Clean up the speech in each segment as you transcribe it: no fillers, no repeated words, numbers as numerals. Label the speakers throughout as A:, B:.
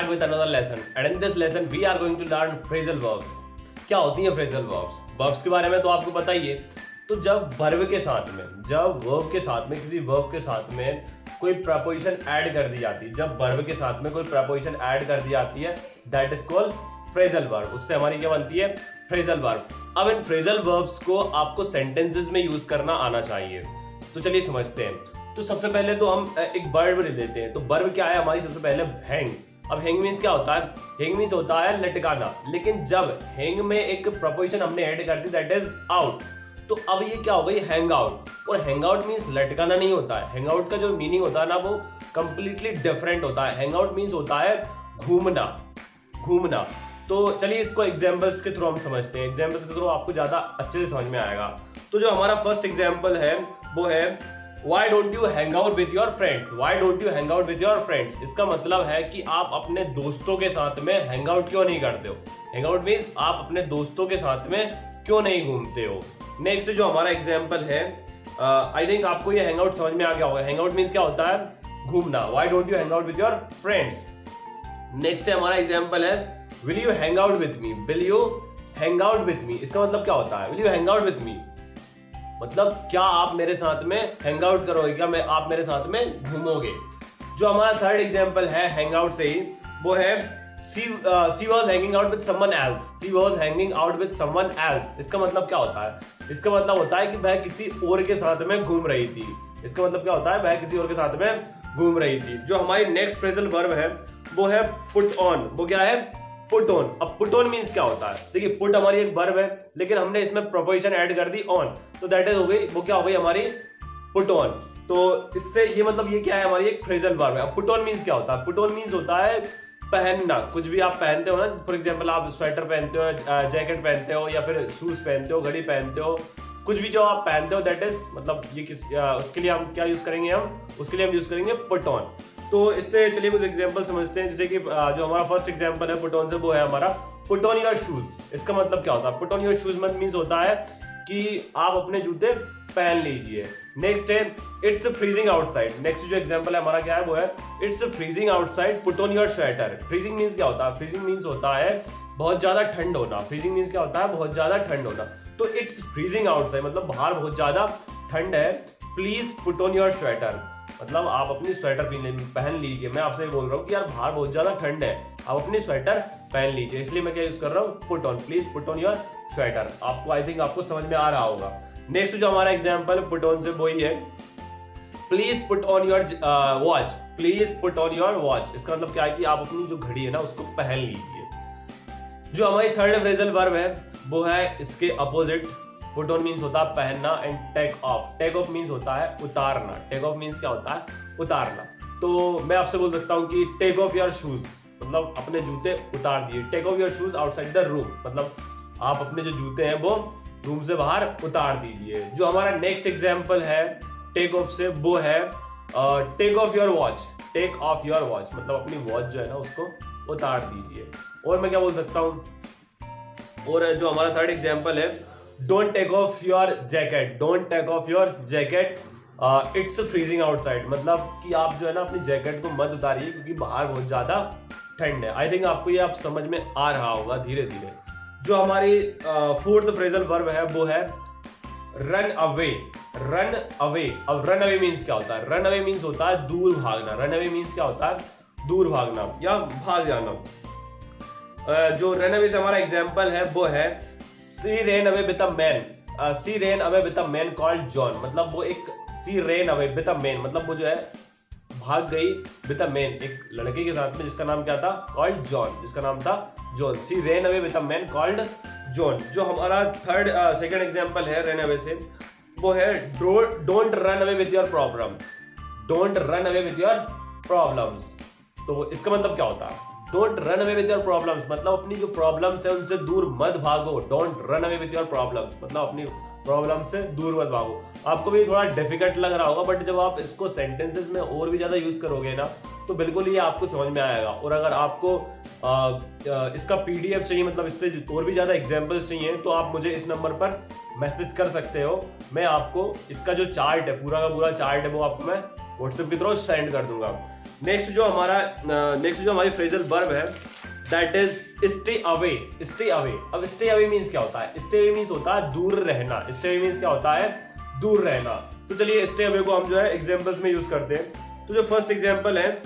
A: back with another lesson and in this lesson we are going to learn phrasal verbs. क्या होती है phrasal verbs? Verbs के बारे में तो आपको पता ही है। तो जब verb के साथ में, जब verb के साथ में, किसी verb के साथ में कोई preposition ऐड कर दी जाती है, जब verb के साथ में कोई preposition ऐड कर दी जाती है, that is called phrasal verb. उससे हमारी क्या बनती है? phrasal verb. अब इन phrasal verbs को आपको sentences में यूज करना आना चाहिए। तो चलिए समझते हैं। तो सबसे पहले तो हम एक वर्ब ले लेते हैं। तो वर्ब क्या है हमारी? सबसे पहले हैंग। अब हैंग मीन्स क्या होता है? हैंग मीन्स होता है लटकाना। लेकिन जब हैंग में एक प्रपोजिशन हमने ऐड कर दी दैट इज आउट, तो अब ये क्या हो गई? Hang out. और हैंग आउट मीन्स लटकाना नहीं होता है। हैंग आउट का जो मीनिंग होता है ना वो कंप्लीटली डिफरेंट होता है। हैंग आउट मीन्स होता है घूमना, घूमना। तो चलिए इसको एग्जाम्पल्स के थ्रू हम समझते हैं। एग्जाम्पल्स के थ्रू आपको ज्यादा अच्छे से समझ में आएगा। तो जो हमारा फर्स्ट एग्जाम्पल है वो है Why don't you hang out with your friends? Why don't you hang out with your friends? इसका मतलब है कि आप अपने दोस्तों के साथ में हैंग आउट क्यों नहीं करते हो। हैंग आउट मीन्स आप अपने दोस्तों के साथ में क्यों नहीं घूमते हो। नेक्स्ट जो हमारा एग्जाम्पल है, आई थिंक आपको ये हैंग आउट समझ में आ गया होगा। हैंग आउट मीन्स क्या होता है? घूमना। Why don't you hang out with your friends? Next है हमारा एग्जाम्पल है Will you hang out with me? Will you hang out with me? इसका मतलब क्या होता है? Will you hang out with me? मतलब क्या आप मेरे साथ में हैंग आउट करोगे, क्या आप मेरे साथ में घूमोगे। जो हमारा थर्ड एग्जांपल है हैंग आउट से ही, वो है she was hanging out with someone else. She was hanging out with someone else. इसका मतलब क्या होता है? इसका मतलब होता है कि वह किसी और के साथ में घूम रही थी। इसका मतलब क्या होता है? वह किसी और के साथ में घूम रही थी। जो हमारी नेक्स्ट फ्रेजल वर्ब है वो है पुट ऑन। वो क्या है? Put on. अब पुट ऑन मीन्स क्या होता है? देखिए पुट हमारी एक वर्ब है लेकिन हमने इसमें प्रपोजिशन ऐड कर दी ऑन, तो दैट इज हो गई, वो क्या हो गई हमारी? Put on. तो इससे ये मतलब ये क्या है? हमारी एक फ्रेजल वर्ब है। अब पुट ऑन मीन्स क्या होता है? पुट ऑन मीन्स होता है पहनना। कुछ भी आप पहनते हो ना, फॉर एग्जाम्पल आप स्वेटर पहनते हो, जैकेट पहनते हो, या फिर शूज पहनते हो, घड़ी पहनते हो, कुछ भी जो आप पहनते हो दैट इज मतलब ये उसके लिए हम क्या यूज करेंगे? उसके लिए हम यूज करेंगे पुट ऑन। तो इससे चलिए कुछ एग्जांपल समझते हैं। जैसे कि जो हमारा फर्स्ट एग्जांपल है पुट ऑन से, वो है हमारा पुट ऑन योर शूज। इसका मतलब क्या होता है? Put on your shoes means होता है कि आप अपने जूते पहन लीजिए। नेक्स्ट है इट्स फ्रीजिंग आउटसाइड। नेक्स्ट जो एग्जांपल है हमारा क्या है? वो है it's freezing outside, put on your sweater. Freezing means क्या होता है? फ्रीजिंग मीन्स होता है बहुत ज्यादा ठंड होना। फ्रीजिंग मीन्स क्या होता है? बहुत ज्यादा ठंड होना। तो इट्स फ्रीजिंग आउटसाइड मतलब बाहर बहुत ज्यादा ठंड है, please put on your sweater. मतलब आप अपनी स्वेटर पहन लीजिए। मैं आपसे बोल रहा हूँ कि यार बाहर बहुत ज्यादा ठंड है, आप अपनी स्वेटर पहन लीजिए। इसलिए मैं क्या यूज कर रहा हूँ? Put on. Please put on your sweater. आपको आई थिंक आपको समझ में आ रहा होगा। नेक्स्ट जो हमारा एग्जांपल पुट ऑन से वही है please put on your watch. Please put on your watch. इसका मतलब क्या है कि आप अपनी जो घड़ी है ना उसको पहन लीजिए। जो हमारी थर्ड फ्रेजल वर्ब है वो है इसके अपोजिट। पुट ऑन मीन्स होता है पहनना and take off. Take off means होता है उतारना। टेक ऑफ मीन्स क्या होता है? उतारना। तो मैं आपसे बोल सकता हूँ कि टेक ऑफ योर शूज मतलब अपने जूते उतार दिए। Take off your shoes outside the room मतलब आप अपने जो जूते हैं वो रूम से बाहर उतार दीजिए। जो हमारा नेक्स्ट एग्जाम्पल है टेक ऑफ से, वो है take off your watch. Take off your watch मतलब अपनी वॉच जो है ना उसको उतार दीजिए। और मैं क्या बोल सकता हूँ? और जो हमारा थर्ड एग्जाम्पल है don't take off your jacket. Don't take off your jacket, it's freezing outside मतलब कि आप जो है ना अपनी जैकेट को मत उतारिए क्योंकि बाहर बहुत ज्यादा ठंड है। आई थिंक आपको ये आप समझ में आ रहा होगा धीरे धीरे। जो हमारी फोर्थ फ्रेजल वर्ब है वो है रन अवे। Run away. अब रन अवे मीन्स क्या होता है? रन अवे मीन्स होता है दूर भागना। रन अवे मीन्स क्या होता है? दूर भागना या भाग जाना। जो रन अवे से हमारा एग्जाम्पल है वो है She ran away with a man. She ran away with a man called John. मतलब वो एक she ran away with a man मतलब वो जो है भाग गई with a man एक लड़के के साथ में जिसका नाम क्या था? Called John, जिसका नाम था John. She ran away with a man called John. जो हमारा थर्ड सेकंड एग्जांपल है run away से, वो है don't run away with your problems. Don't run away with your problems. तो इसका मतलब क्या होता है? Don't run away with your problems मतलब अपनी जो प्रॉब्लम्स है उनसे दूर मत भागो। Don't run away with your problems मतलब अपनी प्रॉब्लम से दूर मत भागो। आपको भी थोड़ा डिफिकल्ट लग रहा होगा बट जब आप इसको सेंटेंसेस में और भी ज्यादा यूज करोगे ना तो बिल्कुल ये आपको समझ में आएगा। और अगर आपको इसका पीडीएफ चाहिए मतलब इससे और भी ज्यादा एग्जांपल्स चाहिए तो आप मुझे इस नंबर पर मैसेज कर सकते हो। मैं आपको इसका जो चार्ट है पूरा का पूरा चार्ट है वो आपको मैं व्हाट्सएप के थ्रू सेंड कर दूंगा। नेक्स्ट जो हमारी फ्रेजल वर्ब है that is stay away. Stay away, अब स्टे अवे मीन्स क्या होता है? स्टे अवे मीन्स होता है दूर रहना। स्टे अवे मीन्स क्या होता है? दूर रहना। तो चलिए स्टे अवे को हम जो है एग्जांपल्स में यूज करते हैं। तो जो फर्स्ट एग्जांपल है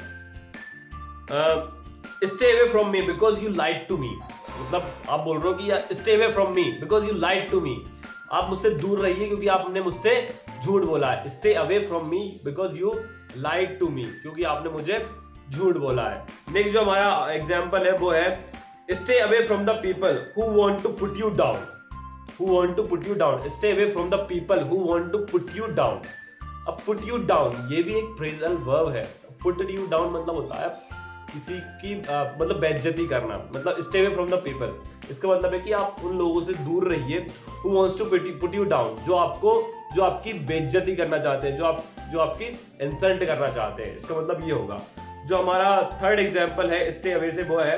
A: stay away from me because you lied to me. मतलब आप बोल रहे हो कि यार stay away from me because you lied to me, आप मुझसे दूर रहिए क्योंकि आपने मुझसे झूठ बोला है। Stay away from me because you lied to me, क्योंकि आपने मुझे झूठ बोला है। नेक्स्ट जो हमारा एग्जांपल है वो है stay away from the people who want to put you down. Who want to put you down, stay away from the people who want to put you down. अब पुट यू डाउन ये भी एक phrasal verb है। Put you down मतलब होता है किसी की मतलब बेइज्जती करना, मतलब stay away from the people. इसका मतलब है कि आप उन लोगों से दूर रहिए who wants to put you down, जो आपकी बेइज्जती करना चाहते हैं, जो आपकी इंसल्ट करना चाहते हैं। इसका मतलब ये होगा। जो हमारा थर्ड एग्जांपल है स्टे अवे से वो है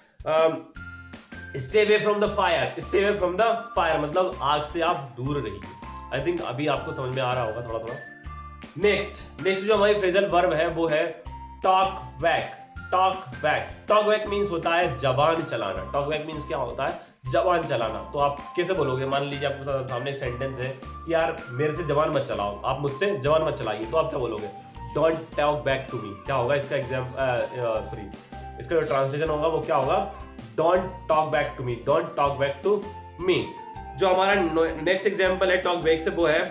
A: stay away from the fire. Stay away from the fire मतलब आग से आप दूर रहिए। आई थिंक अभी आपको समझ में आ रहा होगा थोड़ा थोड़ा। नेक्स्ट जो हमारी फ्रेजल वर्ब है वो है talk back. Talk back, talk back means होता है जबान चलाना। टॉक बैक मीन्स क्या होता है? जबान चलाना। तो आप कैसे बोलोगे? मान लीजिए आपके सामने एक सेंटेंस है कि यार मेरे से जबान मत चलाओ, आप मुझसे जबान मत चलाइए, तो आप क्या बोलोगे? Don't talk back to me. क्या होगा इसका इसका जो ट्रांसलेशन होगा वो क्या होगा? Don't talk back to me, don't talk back to me. जो हमारा नेक्स्ट एग्जांपल है टॉक बैक से वो है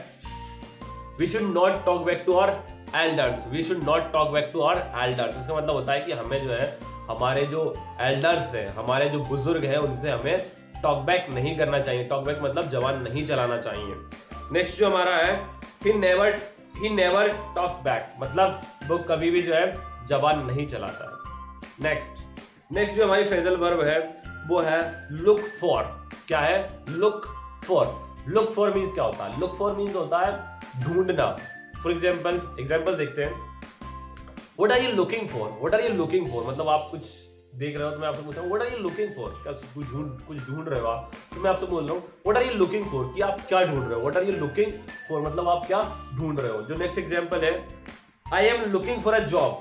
A: we should not talk back to our elders. We should not talk back to our elders. इसका मतलब होता है कि हमें जो है हमारे जो एल्डर्स हैं, हमारे जो बुजुर्ग हैं, उनसे हमें टॉक बैक नहीं करना चाहिए। टॉक बैक मतलब जबान नहीं चलाना चाहिए। नेक्स्ट जो हमारा है ही नेवर टॉक्स बैक, मतलब वो कभी भी जो है जबान नहीं चलाता है। नेक्स्ट जो हमारी फ्रेजल वर्ब है वो है लुक फॉर। क्या है? Look for. Look for means क्या होता है? लुक फॉर मीन्स होता है ढूंढना। फॉर एग्जाम्पल देखते हैं। What are you looking for? What are you looking for मतलब आप कुछ देख रहे हो तो मैं आपसे पूछ रहा हूँ what are you looking for? क्या कुछ ढूंढ रहे हो आप? तो मैं आपसे बोल रहा हूँ what are you looking for, कि आप क्या ढूंढ रहे हो? What are you looking for मतलब आप क्या ढूंढ रहे हो। जो नेक्स्ट एग्जाम्पल है I am looking for a job.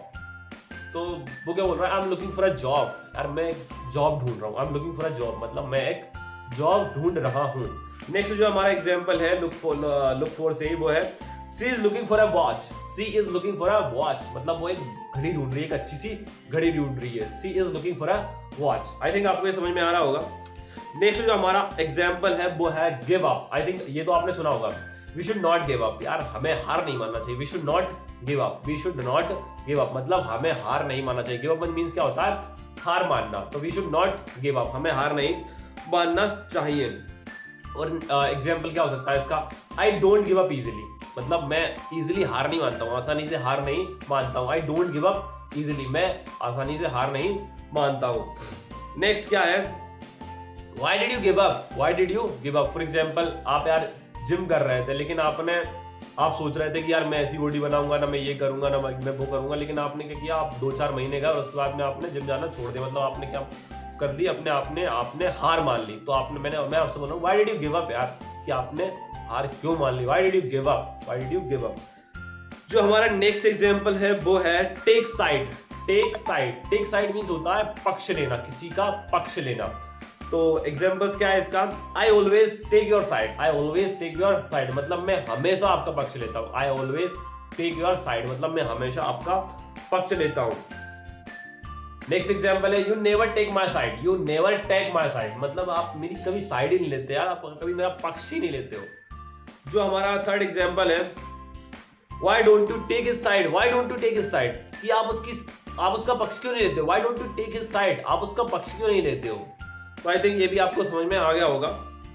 A: तो वो क्या बोल रहा है? I am looking for a job. यार मैं एक जॉब ढूंढ रहा हूँ। I am looking for a job मतलब मैं एक जॉब ढूंढ रहा हूँ। नेक्स्ट जो हमारा एग्जाम्पल है लुक फॉर से ही वो है she is looking for a watch. She is looking for a watch मतलब वो एक घड़ी ढूंढ रही है, एक अच्छी सी घड़ी ढूंढ रही है। She is looking for a watch. I think आपको ये समझ में आ रहा होगा। नेक्स्ट जो हमारा एग्जाम्पल है वो है गिव अप। आई थिंक ये तो आपने सुना होगा। We should not give up. यार हमें हार नहीं मानना चाहिए। We should not give up. We should not give up मतलब हमें हार नहीं मानना चाहिए। गिव अप मीन्स क्या होता है? हार मानना। तो we should not give up, हमें हार नहीं मानना चाहिए। और एग्जाम्पल क्या हो सकता है इसका? I don't give up easily मतलब मैं इजिली हार नहीं मानता हूँ, आसानी से हार नहीं मानता हूँ। I don't give up easily, मैं आसानी से हार नहीं मानता हूँ। नेक्स्ट क्या है? Why did you give up? Why did you give up? For example आप यार जिम कर रहे थे लेकिन आप सोच रहे थे कि यार मैं ऐसी बॉडी बनाऊंगा ना, मैं ये करूंगा ना, मैं वो करूंगा, लेकिन आपने क्या किया? आप 2-4 महीने गए और उसके बाद में आपने जिम जाना छोड़ दिया। मतलब आपने क्या कर दी? आपने हार मान ली। तो मैं आपसे बोल रहा हूँ why did you give up यार, कि आपने हार क्यों मान ली? Why did you give up? Why did you give up? जो हमारा नेक्स्ट एग्जांपल है वो है take side. Take side means होता है पक्ष लेना, किसी का पक्ष लेना। तो एग्जांपल्स क्या है इसका? I always take your side. I always take your side मतलब मैं हमेशा आपका पक्ष लेता हूँ। I always take your side मतलब मैं हमेशा आपका पक्ष लेता हूँ। नेक्स्ट एग्जांपल है you never take my side. You never take my side मतलब आप मेरी कभी साइड ही नहीं लेते यार, आप कभी मेरा पक्ष ही नहीं लेते हो। जो हमारा थर्ड एग्जांपल है why don't you take his side. Why don't you take his side, कि आप उसका पक्ष क्यों नहीं लेते हो? Why don't you take his side, आप उसका पक्ष क्यों नहीं लेते हो? तो आई थिंक ये भी आपको समझ में आ गया होगा।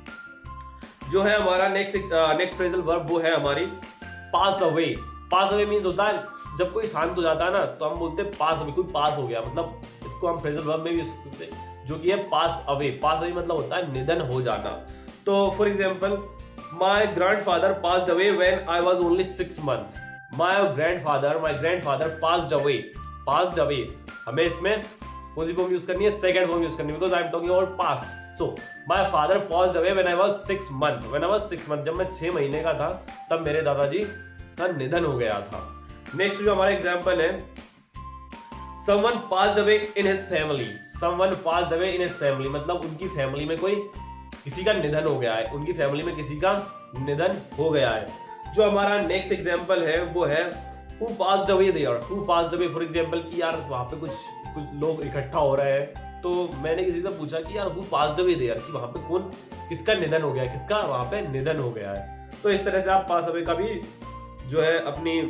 A: जो है हमारा नेक्स्ट फ्रेजल वर्ब वो है हमारी pass away. Pass away means होता है जब कोई शांत हो जाता है ना तो हम बोलते हैं पास अवे, कोई पास हो गया, मतलब इसको हम फ्रेजल वर्ब में भी यूज करते हैं जो कि है पास अवे। पास अवे मतलब होता है निधन हो जाना। तो for example my grandfather passed away when I was only 6 months। My grandfather passed away. Passed away हमें इसमें कौन सी फॉर्म यूज करनी है? सेकंड फॉर्म यूज करनी है because I am talking about past. So my father passed away when I was 6 months। When I was 6 months जब मैं 6 महीने का था तब मेरे दादाजी का निधन हो गया था। नेक्स्ट जो हमारा एग्जांपल है someone passed away in his family, someone passed away in his family मतलब उनकी फैमिली में कोई किसी का निधन हो गया है, उनकी फैमिली में किसी का निधन हो गया है। जो हमारा नेक्स्ट एग्जांपल है वो है who passed away there, who passed away for example कि यार वहाँ पे कुछ लोग इकट्ठा हो रहे हैं, तो मैंने किसी से पूछा कि यार who passed away there कि वहाँ पे कौन किसका निधन हो गया है, किसका वहाँ पे निधन हो गया है। तो इस तरह से आप पास अवे का भी जो है अपनी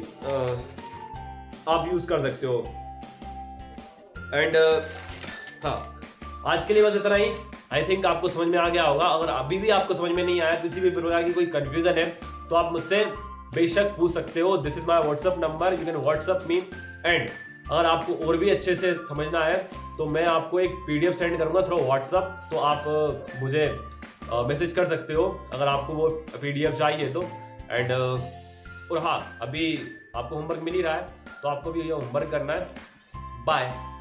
A: आप यूज कर सकते हो। एंड हाँ, आज के लिए बस इतना ही। आई थिंक आपको समझ में आ गया होगा। अगर अभी भी आपको समझ में नहीं आया, किसी भी प्रकार की कोई कंफ्यूजन है, तो आप मुझसे बेशक पूछ सकते हो। This is my WhatsApp number, you can WhatsApp me. And अगर आपको और भी अच्छे से समझना है तो मैं आपको एक PDF सेंड करूंगा थ्रू व्हाट्सअप, तो आप मुझे मैसेज कर सकते हो अगर आपको वो PDF चाहिए तो। एंड और हाँ, अभी आपको होमवर्क मिल ही रहा है, तो आपको भी ये होमवर्क करना है। बाय।